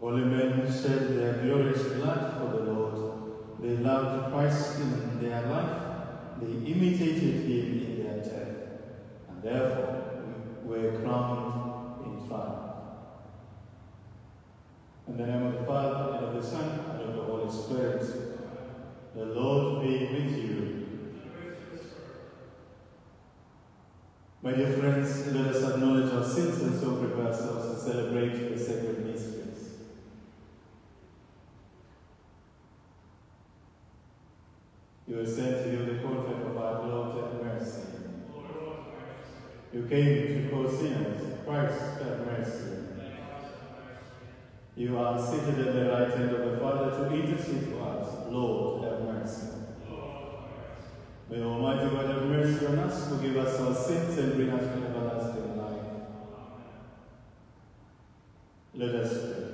Holy men shed their glorious blood for the Lord. They loved Christ in their life. They imitated him in their death. And therefore were crowned in triumph. In the name of the Father, and of the Son, and of the Holy Spirit. The Lord be with you. My dear friends, let us acknowledge our sins and so prepare ourselves to celebrate the sacred mysteries. You have sent to you the comfort of our Lord, have mercy. You came to call sinners. Christ, have mercy. You are seated at the right hand of the Father to intercede for us. Lord, have mercy. May Almighty God have mercy on us, forgive us our sins, and bring us to everlasting life. Let us pray.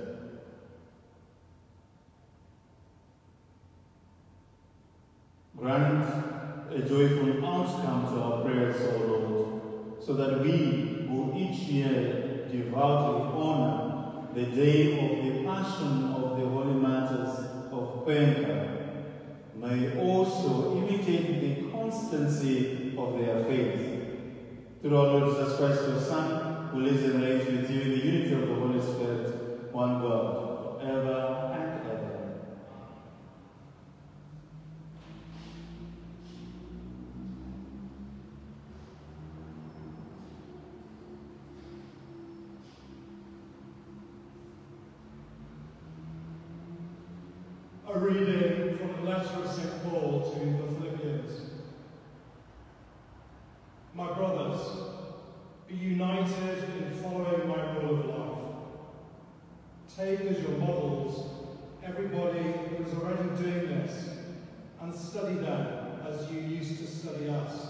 Grant a joyful outcome to our prayers, O Lord, so that we who each year devoutly honor the day of the Passion of the Holy Martyrs of Cuenca may also imitate the constancy of their faith. Through our Lord Jesus Christ, your Son, who lives and reigns with you in the unity of the Holy Spirit, one God, forever and ever. A reading from the letter of St. Paul to the Philippians. My brothers, be united in following my rule of life. Take as your models everybody who is already doing this, and study them as you used to study us.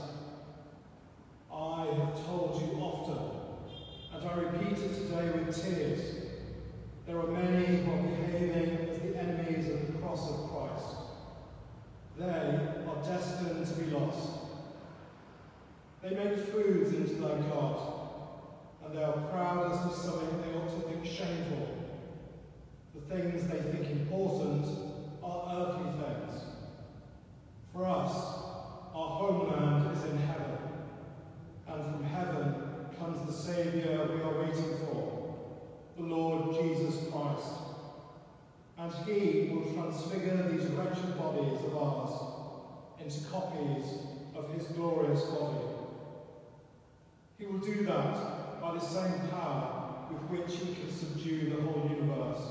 I have told you often, and I repeat it today with tears, there are many who are behaving as the enemies of the cross of Christ. They are destined to be lost. They make foods into their God, and they are proud as to something they ought to think shameful. The things they think important are earthly things. For us, our homeland is in heaven, and from heaven comes the Saviour we are waiting for, the Lord Jesus Christ. And he will transfigure these wretched bodies of ours into copies of his glorious body. He will do that by the same power with which he can subdue the whole universe.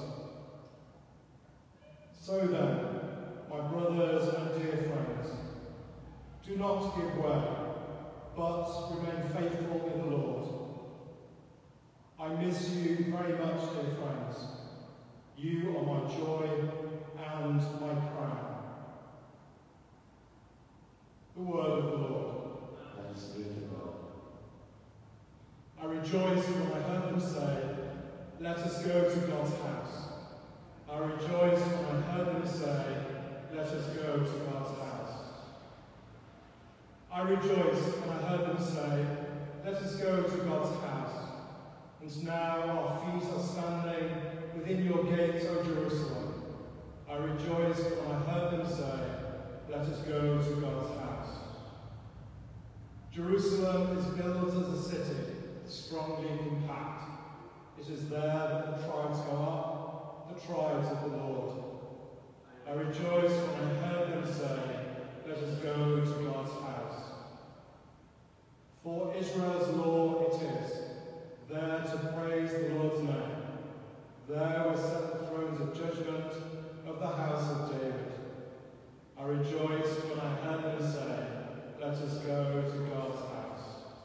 So then, my brothers and dear friends, do not give way, but remain faithful in the Lord. I miss you very much, dear friends. You are my joy and my crown. The word of the Lord. Thanks be to God. I rejoiced when I heard them say, let us go to God's house. I rejoiced when I heard them say, let us go to God's house. I rejoiced when I heard them say, let us go to God's house. And now our feet are standing within your gates, O Jerusalem. I rejoiced when I heard them say, let us go to God's house. Jerusalem is built as a city, strongly compact. It is there that the tribes go up, the tribes of the Lord. I rejoiced when I heard them say, let us go to God's house. For Israel's law it is, there to praise the Lord's name. There were set the thrones of judgment of the house of David. I rejoiced when I heard them say, let us go to God's house.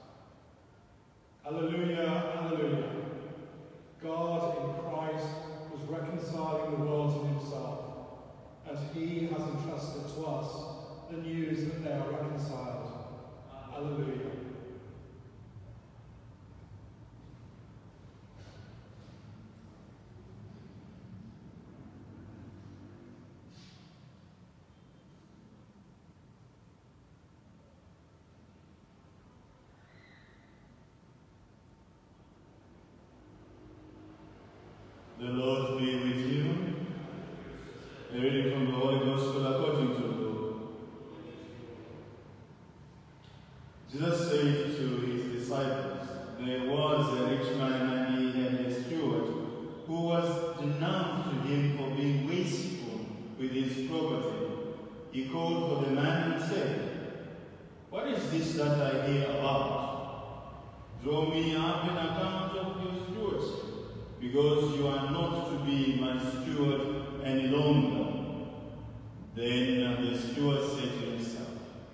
Alleluia, alleluia. God in Christ was reconciling the world to himself, and he has entrusted to us the news that they are reconciled. Jesus said to his disciples, there was a rich man and he had a steward who was denounced to him for being wasteful with his property. He called for the man and said, what is this that I hear about? Draw me up an account of your stewardship, because you are not to be my steward any longer. Then the steward said to himself,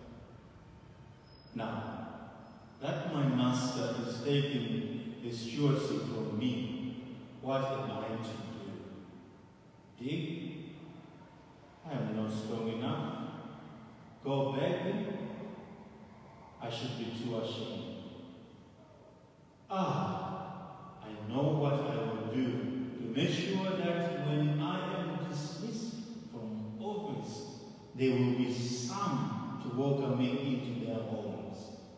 now, that my master is taking the stewardship from me, what am I to do? Dig? I am not strong enough. Go begging? I should be too ashamed. I know what I will do to make sure that when I am dismissed from office, there will be some to welcome me into their homes.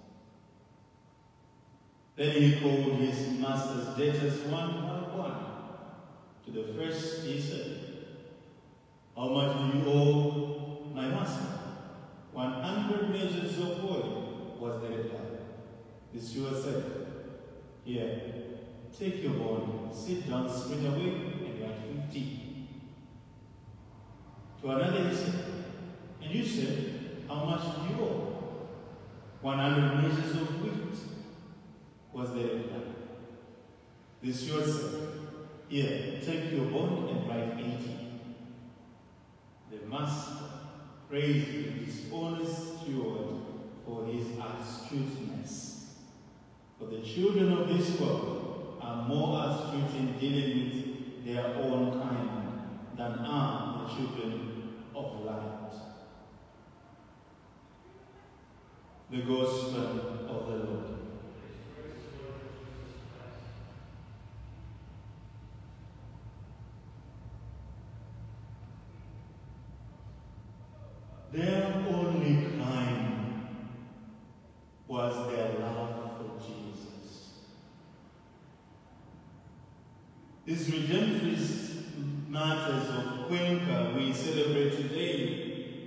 Then he called his master's debtors one by one. To the first he said, how much do you owe my master? 100 measures of oil was the reply. The steward said, here, take your bond, sit down straight away, and write 50. To another he said, and you said, how much do you owe? 100 measures of wheat was the reply. The steward said, here, take your bond and write 80. The master praised the dishonest steward for his astuteness. For the children of this world are more astute in dealing with their own kind than are the children of light. The Gospel of the Lord. Their only crime was their love for Jesus. These Redemptorists Martyrs of Cuenca we celebrate today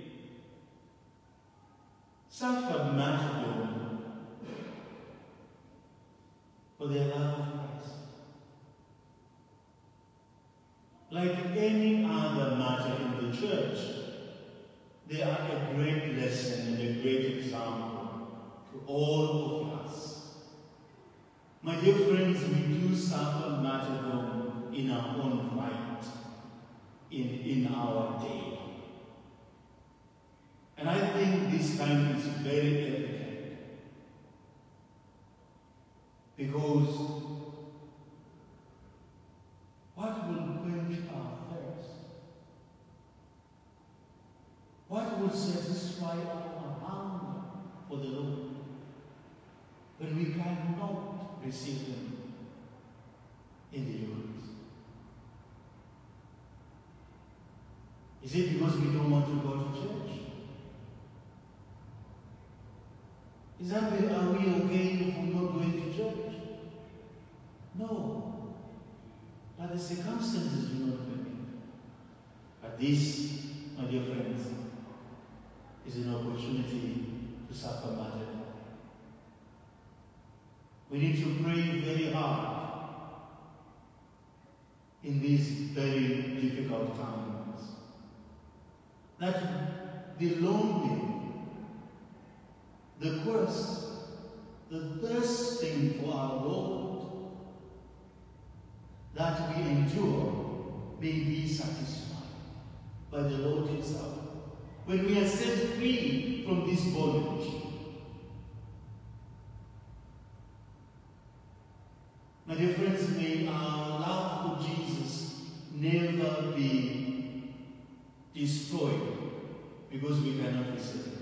suffered martyrdom for their love of Christ. Like any other martyr in the church, they are a great lesson and a great example to all of us. My dear friends, we do suffer martyrdom in our own right, in our day. And I think this time is very evident. Because what will quench our thirst? What will satisfy our hunger for the Lord when we cannot receive Him in the Eucharist? Is it because we don't want to go to church? Is that are we okay if we're not going to church? No. But the circumstances do not permit. But this, my dear friends, is an opportunity to suffer martyrdom. We need to pray very hard in these very difficult times that the longing, the quest, the thirsting for our Lord that we endure may be satisfied by the Lord Himself. When we are set free from this bondage, my dear friends, may our love for Jesus never be destroyed because we cannot receive it.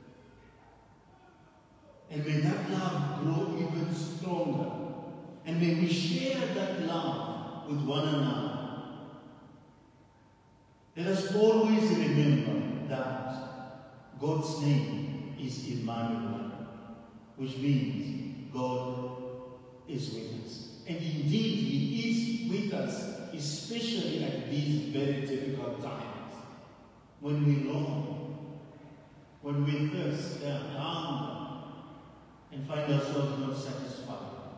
And may that love grow even stronger. And may we share that love with one another. Let us always remember that God's name is Emmanuel, which means God is with us. And indeed, He is with us, especially at these very difficult times, when we long, when we thirst and hunger and find ourselves not satisfied.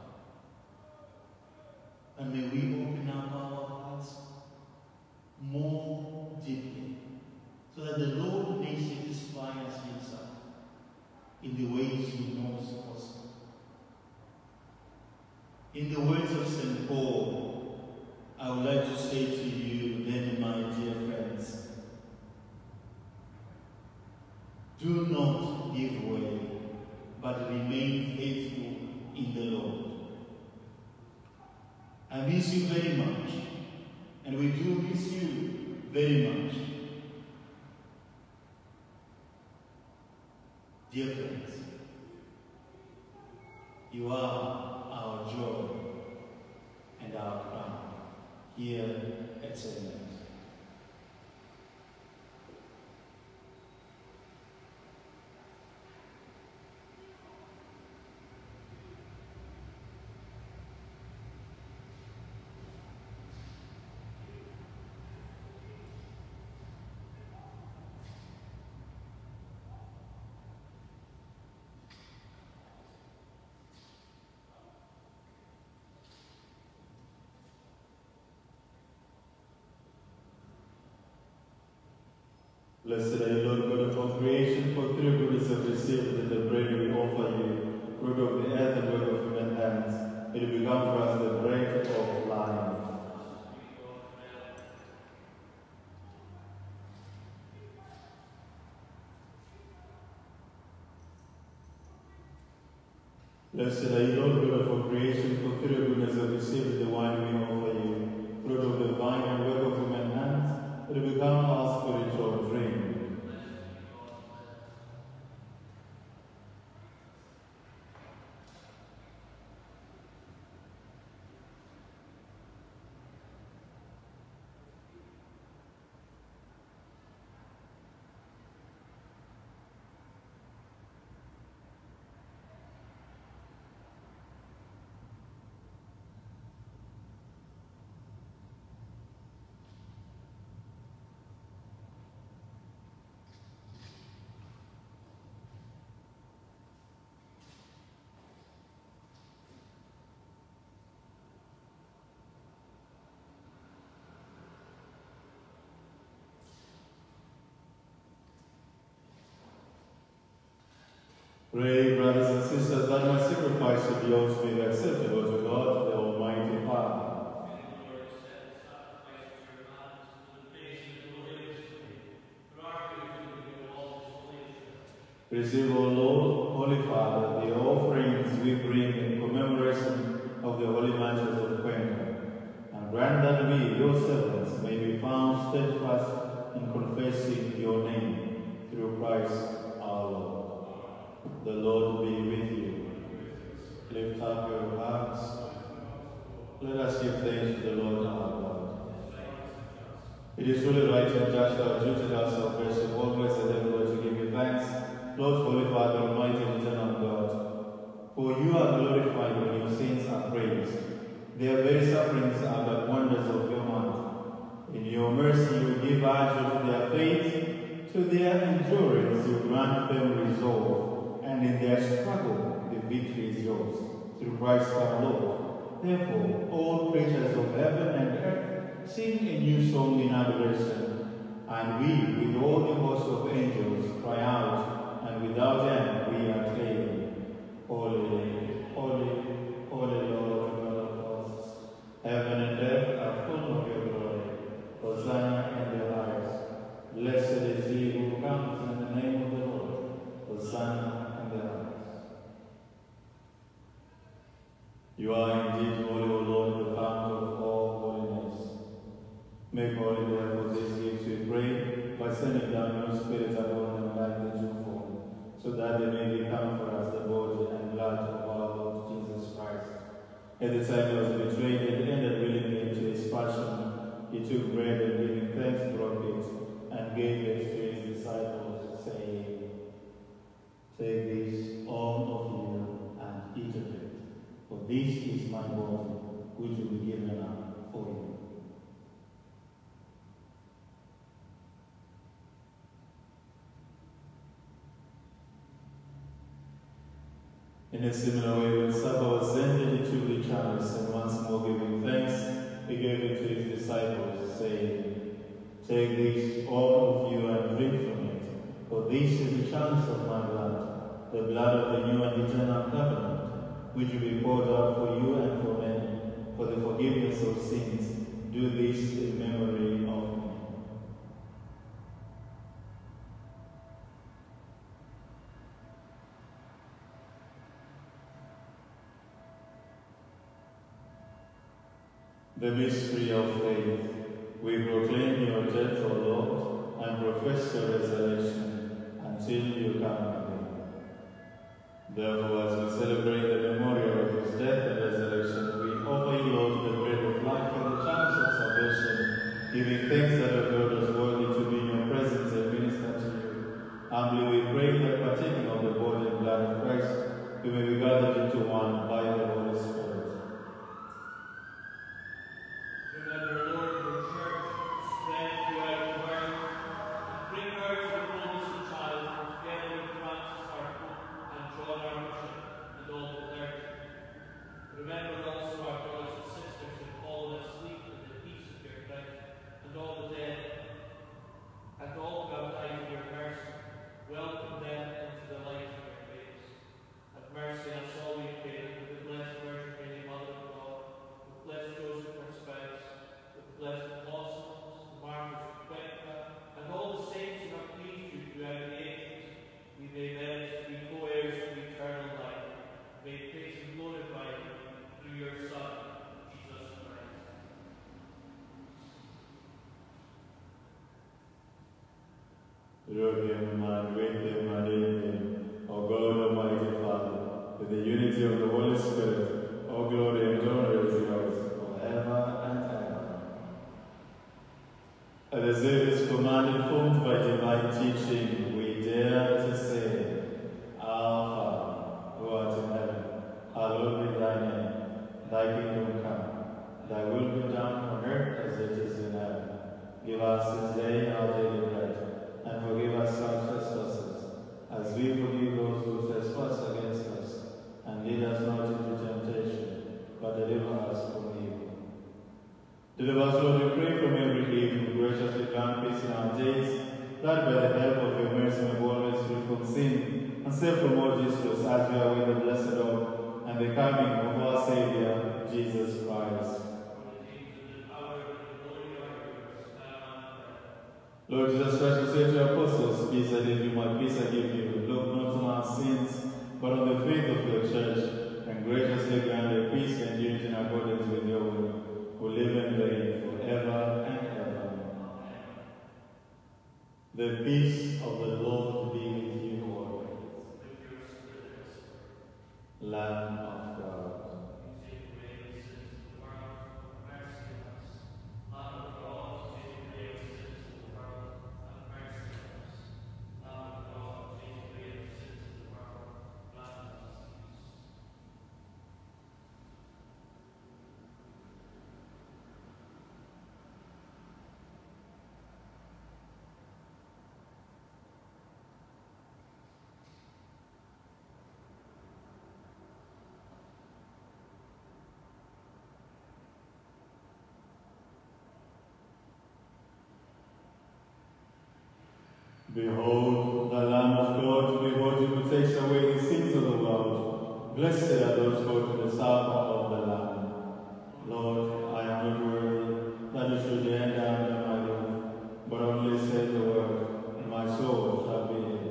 And may we open up our hearts more deeply, so that the Lord may satisfy us himself in the ways he knows possible. In the words of St. Paul, I would like to say to you then, my dear friends, do not give way, but remain faithful in the Lord. I miss you very much, and we do miss you very much. Dear friends, you are our joy and our crown here at St. Mary's. Blessed are you, Lord God of all creation, for through goodness have received the bread we offer you, fruit of the earth and work of human hands. It will become for us the bread of life. Blessed are you, Lord God of all creation, for through goodness have received the wine we offer you, fruit of the vine and work of human hands. It will become our spiritual drink. Pray, brothers and sisters, that my sacrifice of yours may be acceptable to God, the Almighty Father. Receive, O Lord, Holy Father, the offerings we bring in commemoration of the Holy Martyrs of Cuenca, and grant that we, your servants, may be found steadfast in confessing your name through Christ our Lord. The Lord be with you. Lift up your hearts. Let us give thanks to the Lord our God. It is truly right and just our duty and our salvation, always and everywhere to give you thanks, Lord, Holy Father, Almighty and eternal God. For you are glorified when your saints are praised. Their very sufferings are but wonders of your might. In your mercy you give ardour to their faith, to their endurance you grant firm resolve, and in their struggle the victory is yours, through Christ our Lord. Therefore, all creatures of heaven and earth sing a new song in adoration, and we, with all the host of angels, cry out, and without end we acclaim, Holy, holy, holy Lord God of hosts. Heaven and earth are full of your glory. Hosanna in the highest. Blessed is he who comes in the name of the Lord. Hosanna. You are indeed holy, O Lord, the fount of all holiness. Make holy, therefore, these gifts, we pray, by sending down your Spirit upon them like the dewfall, so that they may become for us the body and blood of our Lord Jesus Christ. At the time he was betrayed and entered willingly into his passion, he took bread and giving thanks, broke it, and gave it to his disciples, saying, Take this, all of you, and eat of it. For this is my body, which will be given up for you. In a similar way, when supper was ended, he took the chalice, and once more giving thanks, he gave it to his disciples, saying, "Take this, all of you, and drink from it, for this is the chalice of my blood, the blood of the new and eternal covenant, which will be poured out for you and for many, for the forgiveness of sins. Do this in memory of me." The mystery of faith. We proclaim your death, O Lord, and profess your resurrection until you come again. Therefore, as we celebrate the memorial of his death and resurrection, we offer you, Lord, the bread of life and the chalice of salvation, giving thanks that have held us worthy to be in your presence and minister to you. Humbly we pray that partaking of the body and blood of Christ, we may be gathered into one by the Holy Spirit. Remember, Lord, your church spread throughout the world. Bring her to the fullness of childhood, together with Francis, our Pope, and John, our Bishop, and all the clergy. Remember also our brothers and sisters who have fallen asleep in the peace of your Christ, and all the dead, and all who have died in your mercy. Welcome them into the light of your face. Have mercy on us all, we pray, with the blessed Virgin Mary, Mother of God, with blessed Joseph, her spouse, with the blessed apostles, the martyrs of Cuenca, and all the saints who have pleased you throughout the ages. We may merit to be co-heirs of eternal life. May praise and glorify you through your Son, Jesus Christ. Through him and with him and in him, O God, Almighty Father, with the unity of the Holy Spirit, all glory and honor is yours forever and ever. At the service command informed by divine teaching, we dare to say, Our Father, who art in heaven, hallowed be thy name. Thy kingdom come, thy will be done on earth as it is in heaven. Give us this day our daily bread, and forgive us our trespasses, as we forgive those who trespass against us. And lead us not into temptation, but deliver us from evil. Deliver us, Lord, we pray, from every evil. Graciously grant peace in our days, that by the help of your mercy may be always free from sin, and safe from all distress, as we await the blessed hope and the coming of our Saviour, Jesus Christ. Lord Jesus Christ, you said to your apostles, "Peace I leave you, my peace I give you. Look not on our sins, but on the faith of your church, and graciously grant a peace and unity in accordance with your will, who live and reign forever and ever." The peace of the Lord be with you always. Lamb of God. Behold, the Lamb of God, behold him who takes away the sins of the world. Blessed are those who go to the supper of the Lamb. Lord, I am not worthy that you should enter under my roof, but only say the word, and my soul shall be healed.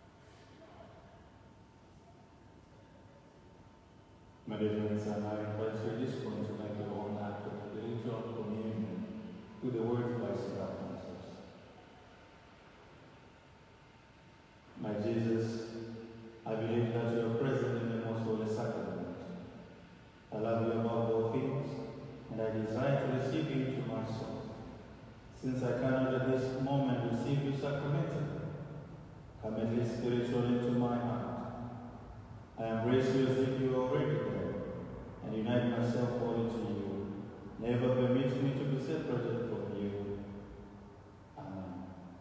My dear friends, I invite Since I cannot at this moment receive you sacramentally, come at least spiritually into my heart. I embrace you as if you were already there, and unite myself wholly to you. Never permit me to be separated from you. Amen.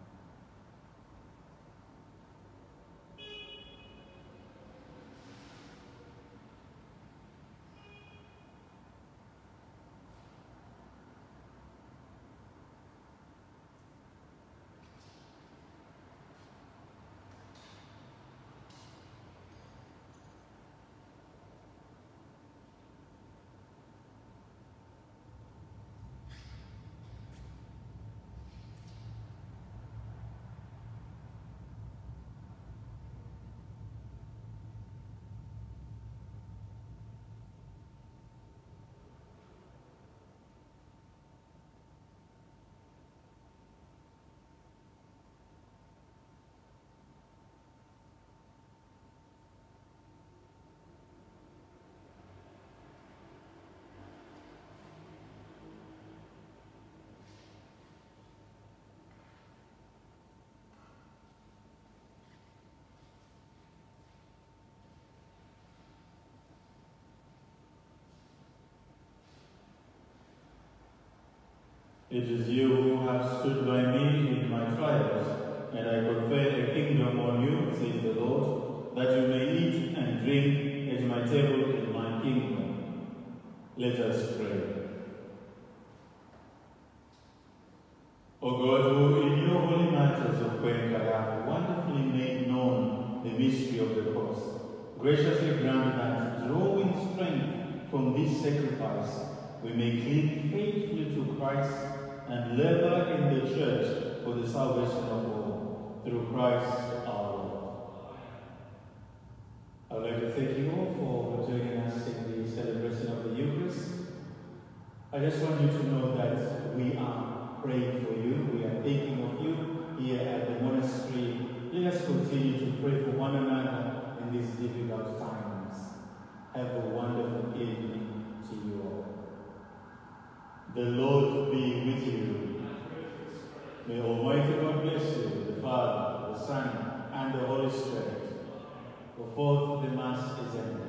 It is you who have stood by me in my trials, and I confer a kingdom on you, says the Lord, that you may eat and drink at my table in my kingdom. Let us pray. O God, who in your holy martyrs of Cuenca have wonderfully made known the mystery of the cross, graciously grant that, drawing strength from this sacrifice, we may cling faithfully to Christ and labor in the church for the salvation of all, through Christ our Lord. I would like to thank you all for joining us in the celebration of the Eucharist. I just want you to know that we are praying for you. We are thinking of you here at the monastery. Let us continue to pray for one another in these difficult times. Have a wonderful evening to you all. The Lord be with you. May Almighty God bless you, the Father, the Son, and the Holy Spirit. For forth the Mass is ended.